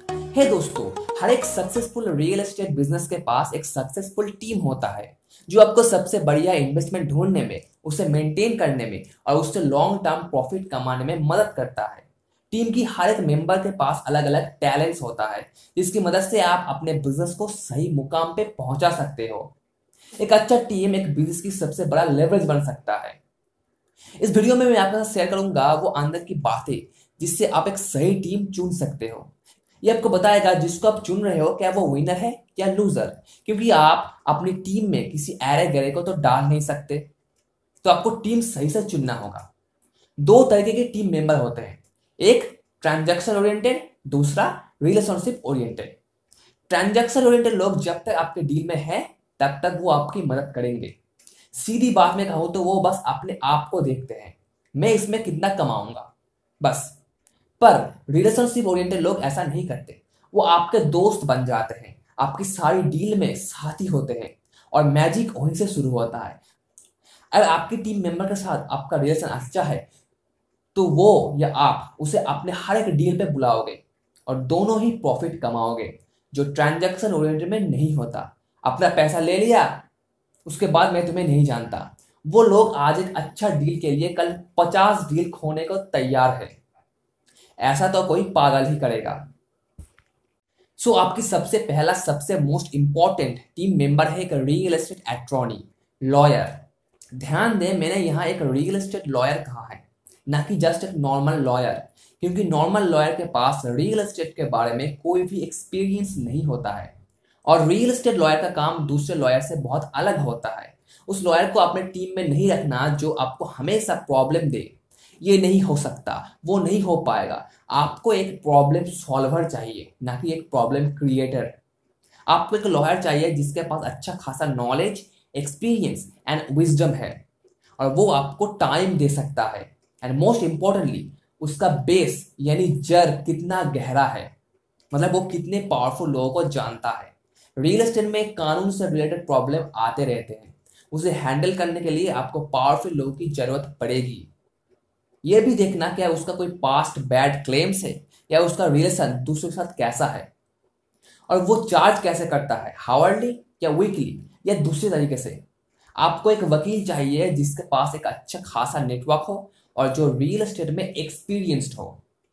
हे दोस्तों, हर एक successful real estate business के पास एक सक्सेसफुल टीम होता है जो आपको सबसे बढ़िया इन्वेस्टमेंट ढूंढने में, उसे मेंटेन करने में और उससे लॉन्ग टर्म प्रॉफिट कमाने में मदद करता है। टीम की हर एक मेंबर के पास अलग अलग टैलेंट्स होता है जिसकी मदद से आप अपने बिजनेस को सही मुकाम पे पहुंचा सकते हो। एक अच्छा टीम एक बिजनेस की सबसे बड़ा लेवरेज बन सकता है। इस वीडियो में मैं आपके साथ शेयर करूंगा वो अंदर की बातें जिससे आप एक सही टीम चुन सकते हो। ये आपको बताएगा जिसको आप चुन रहे हो क्या वो विनर है या लूजर, क्योंकि आप अपनी टीम में किसी ऐरे गैरे को तो डाल नहीं सकते। तो आपको टीम सही से चुनना होगा। दो तरीके के टीम मेंबर होते हैं, एक ट्रांजैक्शन ओरिएंटेड, दूसरा रिलेशनशिप ओरिएंटेड। ट्रांजैक्शन ओरिएंटेड लोग जब तक आपके डील में हैं तब तक वो आपकी मदद करेंगे। सीधी बात में कहूं तो वो बस अपने आप को देखते हैं, मैं इसमें कितना कमाऊंगा, बस। पर रिलेशनशिप ओरिएंटेड लोग ऐसा नहीं करते। वो आपके दोस्त बन जाते हैं, आपकी सारी डील में साथी होते हैं और मैजिक वहीं से शुरू होता है। अगर आपकी टीम मेंबर के साथ आपका रिलेशन अच्छा है तो वो या आप उसे अपने हर एक डील पे बुलाओगे और दोनों ही प्रॉफिट कमाओगे, जो ट्रांजैक्शन ओरिएंटेड में नहीं होता। अपना पैसा ले लिया, उसके बाद मैं तुम्हें नहीं जानता। वो लोग आज एक अच्छा डील के लिए कल 50 डील खोने को तैयार है। ऐसा तो कोई पागल ही करेगा। सो आपकी सबसे पहला सबसे मोस्ट इंपॉर्टेंट टीम मेंबर है एक रियल एस्टेट अटॉर्नी, लॉयर। ध्यान दें, मैंने यहाँ एक रियल एस्टेट लॉयर कहा है, ना कि जस्ट एक नॉर्मल लॉयर, क्योंकि नॉर्मल लॉयर के पास रियल एस्टेट के बारे में कोई भी एक्सपीरियंस नहीं होता है और रियल एस्टेट लॉयर का काम दूसरे लॉयर से बहुत अलग होता है। उस लॉयर को अपने टीम में नहीं रखना जो आपको हमेशा प्रॉब्लम दे। ये नहीं हो सकता, वो नहीं हो पाएगा। आपको एक प्रॉब्लम सॉल्वर चाहिए, ना कि एक प्रॉब्लम क्रिएटर। आपको एक लॉयर चाहिए जिसके पास अच्छा खासा नॉलेज, एक्सपीरियंस एंड विजडम है और वो आपको टाइम दे सकता है। एंड मोस्ट इंपॉर्टेंटली उसका बेस यानी जड़ कितना गहरा है, मतलब वो कितने पावरफुल लोगों को जानता है। रियल एस्टेट में कानून से रिलेटेड प्रॉब्लम आते रहते हैं, उसे हैंडल करने के लिए आपको पावरफुल लोगों की जरूरत पड़ेगी। ये भी देखना क्या उसका कोई पास्ट बैड क्लेम्स है या उसका रिलेशन दूसरे के साथ कैसा है और वो चार्ज कैसे करता है, हावरली या वीकली या दूसरे तरीके से। आपको एक वकील चाहिए जिसके पास एक अच्छा खासा नेटवर्क हो और जो रियल एस्टेट में एक्सपीरियंस्ड हो।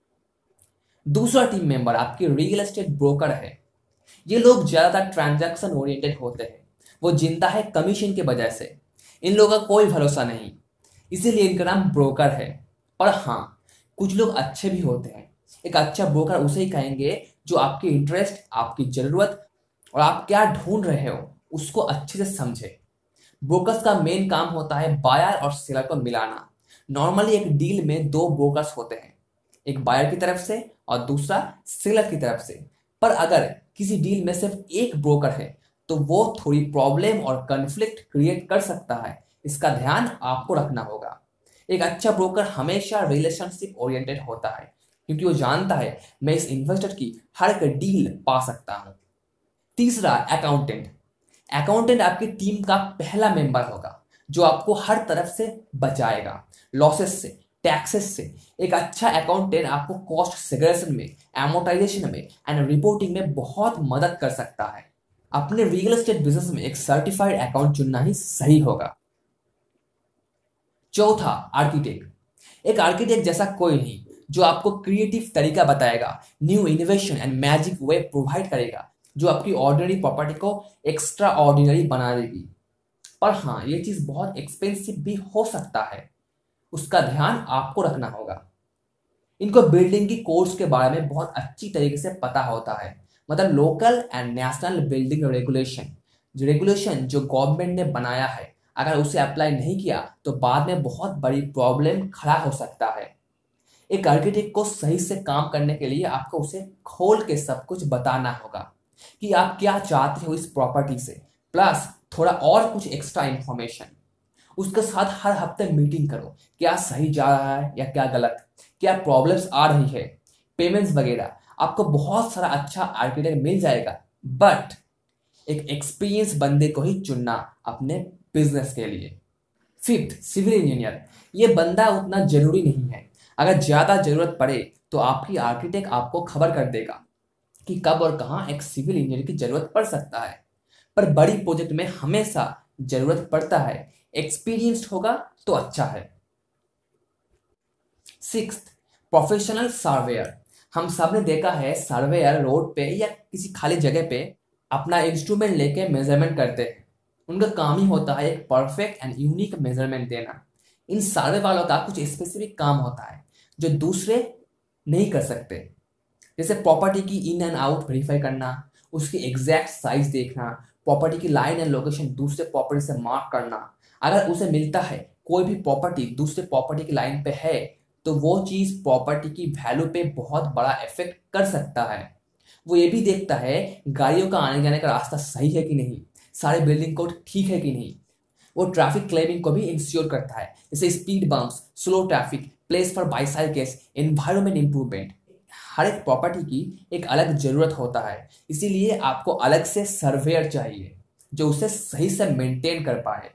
दूसरा टीम मेंबर आपकी रियल एस्टेट ब्रोकर है। ये लोग ज्यादातर ट्रांजैक्शन ओरिएंटेड होते हैं, वो जिंदा है कमीशन के वजह से। इन लोगों का कोई भरोसा नहीं, इसीलिए इनका नाम ब्रोकर है। पर हाँ, कुछ लोग अच्छे भी होते हैं। एक अच्छा ब्रोकर उसे ही कहेंगे जो आपकी इंटरेस्ट, आपकी जरूरत और आप क्या ढूंढ रहे हो उसको अच्छे से समझे। ब्रोकर्स का मेन काम होता है बायर और सेलर को मिलाना। नॉर्मली एक डील में दो ब्रोकर्स होते हैं, एक बायर की तरफ से और दूसरा सेलर की तरफ से। पर अगर किसी डील में सिर्फ एक ब्रोकर है तो वो थोड़ी प्रॉब्लम और कन्फ्लिक्ट क्रिएट कर सकता है। इसका ध्यान आपको रखना होगा। एक अच्छा ब्रोकर हमेशा रिलेशनशिप ओरिएंटेड होता है, क्योंकि वो जानता है मैं इस इन्वेस्टर की हर एक डील पा सकता हूं। तीसरा, अकाउंटेंट। अकाउंटेंट आपकी टीम का पहला मेंबर होगा जो आपको हर तरफ से बचाएगा, लॉसेस से, टैक्सेस से। एक अच्छा अकाउंटेंट आपको कॉस्ट सेग्रेगेशन में, एमोटाइजेशन में एंड रिपोर्टिंग में बहुत मदद कर सकता है। अपने रियल एस्टेट बिजनेस में एक सर्टिफाइड अकाउंट चुनना ही सही होगा। चौथा, आर्किटेक्ट। एक आर्किटेक्ट जैसा कोई नहीं, जो आपको क्रिएटिव तरीका बताएगा, new innovation and magic way provide करेगा, जो आपकी ऑर्डिनरी प्रॉपर्टी को एक्स्ट्रा ऑर्डिनरी बना देगी। पर हाँ, ये चीज बहुत एक्सपेंसिव भी हो सकता है, उसका ध्यान आपको रखना होगा। इनको बिल्डिंग की कोड्स के बारे में बहुत अच्छी तरीके से पता होता है, मतलब local and national building regulation जो गवर्नमेंट ने बनाया है, अगर उसे अप्लाई नहीं किया तो बाद में बहुत बड़ी प्रॉब्लम खड़ा हो सकता है। एक आर्किटेक्ट को सही से काम करने के लिए आपको उसे खोल के सब कुछ बताना होगा कि आप क्या चाहते हो इस प्रॉपर्टी से, प्लस थोड़ा और कुछ एक्स्ट्रा इंफॉर्मेशन। उसके साथ हर हफ्ते मीटिंग करो, क्या सही जा रहा है या क्या गलत, क्या प्रॉब्लम्स आ रही है, पेमेंट्स वगैरह। आपको बहुत सारा अच्छा आर्किटेक्ट मिल जाएगा, बट एक एक्सपीरियंस बंदे को ही चुनना अपने बिजनेस के लिए। Fifth, civil engineer. ये बंदा उतना जरूरी नहीं है, अगर ज्यादा जरूरत पड़े तो आपकी आर्किटेक्ट आपको खबर कर देगा। कि कब और कहाँ एक सिविल इंजीनियर की जरूरत पड़ सकता है, पर बड़ी प्रोजेक्ट में हमेशा जरूरत पड़ता है। एक्सपीरियंस्ड होगा तो अच्छा है। Sixth, professional surveyor. हम सब ने देखा है सर्वेयर रोड पे या किसी खाली जगह पे अपना इंस्ट्रूमेंट लेके मेजरमेंट करते हैं। उनका काम ही होता है एक परफेक्ट एंड यूनिक मेजरमेंट देना। इन सर्वे वालों का कुछ स्पेसिफिक काम होता है जो दूसरे नहीं कर सकते, जैसे प्रॉपर्टी की इन एंड आउट वेरीफाई करना, उसकी एग्जैक्ट साइज देखना, प्रॉपर्टी की लाइन एंड लोकेशन दूसरे प्रॉपर्टी से मार्क करना। अगर उसे मिलता है कोई भी प्रॉपर्टी दूसरे प्रॉपर्टी की लाइन पे है तो वो चीज प्रॉपर्टी की वैल्यू पे बहुत बड़ा इफेक्ट कर सकता है। वो ये भी देखता है गाड़ियों का आने जाने का रास्ता सही है कि नहीं, सारे बिल्डिंग कोड ठीक है कि नहीं। वो ट्रैफिक क्लेमिंग को भी इंश्योर करता है, जैसे speed bumps, slow traffic, place for bicycles, environment improvement. हर एक प्रॉपर्टी की एक अलग जरूरत होता है, इसीलिए आपको अलग से सर्वेयर चाहिए जो उसे सही से मेंटेन कर पाए।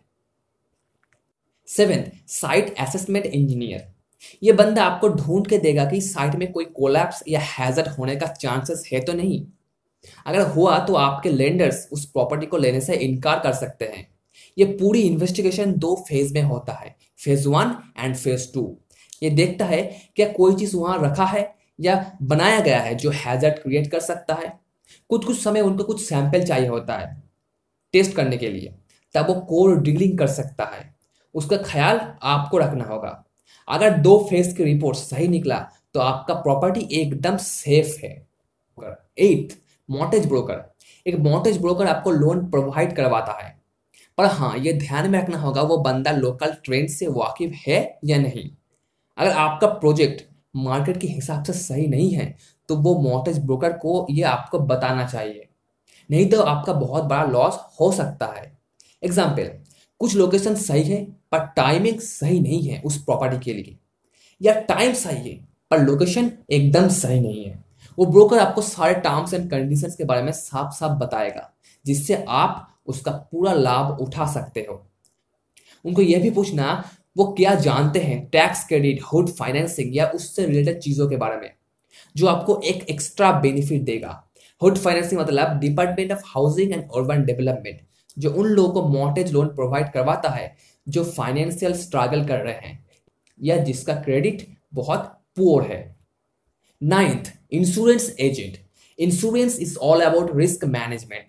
Seventh, site assessment engineer. ये बंदा आपको ढूंढ के देगा कि साइट में कोई कोलैप्स या हैजर्ड होने का चांसेस है तो नहीं। अगर हुआ तो आपके लेंडर्स उस प्रॉपर्टी को लेने से इनकार कर सकते हैं। ये पूरी इन्वेस्टिगेशन 2 फेज में होता है, फेज 1 एंड फेज 2। ये देखता है क्या कोई चीज वहां रखा है या बनाया गया है जो हैजर्ड क्रिएट कर सकता है। कुछ कुछ समय उनको कुछ सैंपल चाहिए होता है टेस्ट करने के लिए, तब वो कोर ड्रिलिंग कर सकता है। उसका ख्याल आपको रखना होगा। अगर 2 फेज की रिपोर्ट सही निकला तो आपका प्रॉपर्टी एकदम सेफ है। 8, मॉर्टगेज ब्रोकर। एक मॉर्टगेज ब्रोकर आपको लोन प्रोवाइड करवाता है, पर हाँ ये ध्यान में रखना होगा वो बंदा लोकल ट्रेंड से वाकिफ है या नहीं। अगर आपका प्रोजेक्ट मार्केट के हिसाब से सही नहीं है तो वो मॉर्टगेज ब्रोकर को ये आपको बताना चाहिए, नहीं तो आपका बहुत बड़ा लॉस हो सकता है। एग्जाम्पल, कुछ लोकेशन सही है पर टाइमिंग सही नहीं है उस प्रॉपर्टी के लिए, या टाइम सही है पर लोकेशन एकदम सही नहीं है। वो ब्रोकर आपको सारे टर्म्स एंड कंडीशंस के बारे में साफ साफ बताएगा, जिससे आप उसका पूरा लाभ उठा सकते हो। उनको यह भी पूछना वो क्या जानते हैं टैक्स क्रेडिट, हुड फाइनेंसिंग या उससे रिलेटेड चीजों के बारे में, जो आपको एक एक्स्ट्रा बेनिफिट देगा। हुड फाइनेंसिंग मतलब department of housing and urban development, जो उन लोगों को मॉर्टगेज लोन प्रोवाइड करवाता है जो फाइनेंशियल स्ट्रगल कर रहे हैं या जिसका क्रेडिट बहुत पुअर है। 9th, insurance agent. Insurance is all about risk management.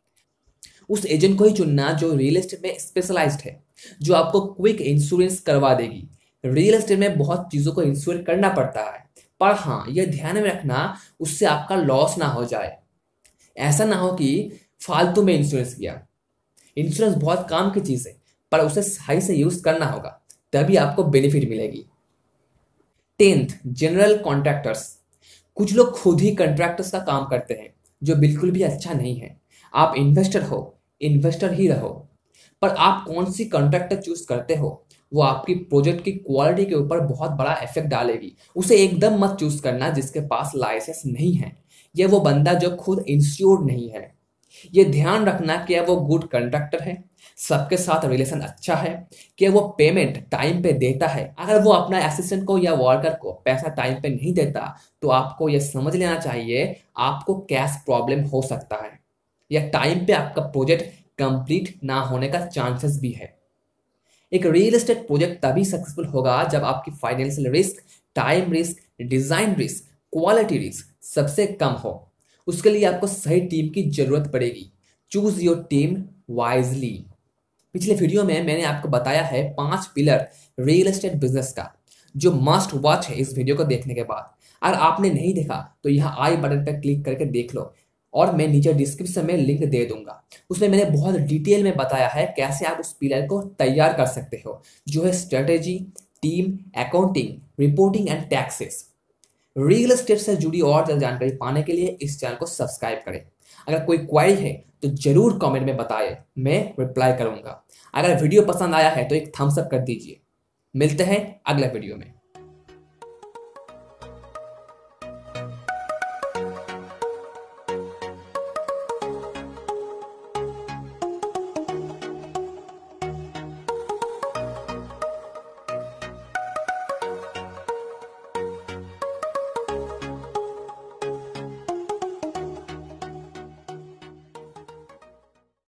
उस एजेंट को ही चुनना जो रियल एस्टेट में स्पेशलाइज्ड है, जो आपको क्विक इंश्योरेंस करवा देगी। रियल एस्टेट में बहुत चीजों को इंश्योर करना पड़ता है, पर हाँ यह ध्यान में रखना उससे आपका लॉस ना हो जाए। ऐसा ना हो कि फालतू में इंश्योरेंस किया। इंश्योरेंस बहुत काम की चीज है, पर उसे सही से यूज करना होगा, तभी आपको बेनिफिट मिलेगी। 10th, general contractors. कुछ लोग खुद ही कॉन्ट्रैक्टर्स का काम करते हैं, जो बिल्कुल भी अच्छा नहीं है। आप इन्वेस्टर हो, इन्वेस्टर ही रहो, पर आप कौन सी कॉन्ट्रैक्टर चूज करते हो वो आपकी प्रोजेक्ट की क्वालिटी के ऊपर बहुत बड़ा इफेक्ट डालेगी। उसे एकदम मत चूज करना जिसके पास लाइसेंस नहीं है, ये वो बंदा जो खुद इंश्योर्ड नहीं है। ये ध्यान रखना कि वो गुड कॉन्ट्रैक्टर है, सबके साथ रिलेशन अच्छा है, कि वो पेमेंट टाइम पे देता है। अगर वो अपना असिस्टेंट को या वर्कर को पैसा टाइम पे नहीं देता तो आपको यह समझ लेना चाहिए आपको कैश प्रॉब्लम हो सकता है, या टाइम पे आपका प्रोजेक्ट कंप्लीट ना होने का चांसेस भी है। एक रियल एस्टेट प्रोजेक्ट तभी सक्सेसफुल होगा जब आपकी financial risk, time risk, design risk, quality risk सबसे कम हो। उसके लिए आपको सही टीम की जरूरत पड़ेगी। Choose your team wisely. पिछले वीडियो में मैंने आपको बताया है 5 पिलर रियल एस्टेट बिजनेस का, जो मस्ट वॉच है इस वीडियो को देखने के बाद। अगर आपने नहीं देखा तो यहाँ आई बटन पर क्लिक करके देख लो, और मैं नीचे डिस्क्रिप्शन में लिंक दे दूंगा। उसमें मैंने बहुत डिटेल में बताया है कैसे आप उस पिलर को तैयार कर सकते हो, जो है strategy, team, accounting, reporting and taxes. Real estate से जुड़ी और ज्यादा जानकारी पाने के लिए इस चैनल को सब्सक्राइब करें। अगर कोई क्वेरी है तो जरूर कमेंट में बताएं, मैं रिप्लाई करूंगा। अगर वीडियो पसंद आया है तो एक थम्स अप कर दीजिए। मिलते हैं अगले वीडियो में।